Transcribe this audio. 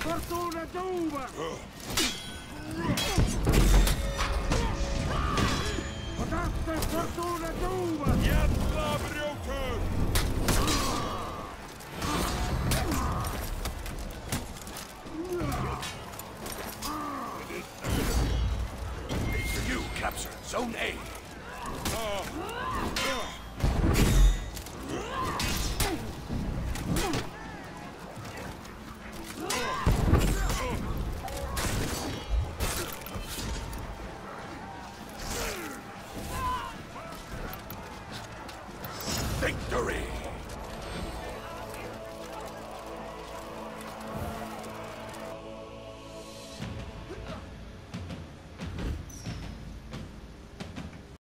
Fortuna d'uva! Potatte fortuna d'uva! Jävla bröker! For you, capture Zone A. Victory!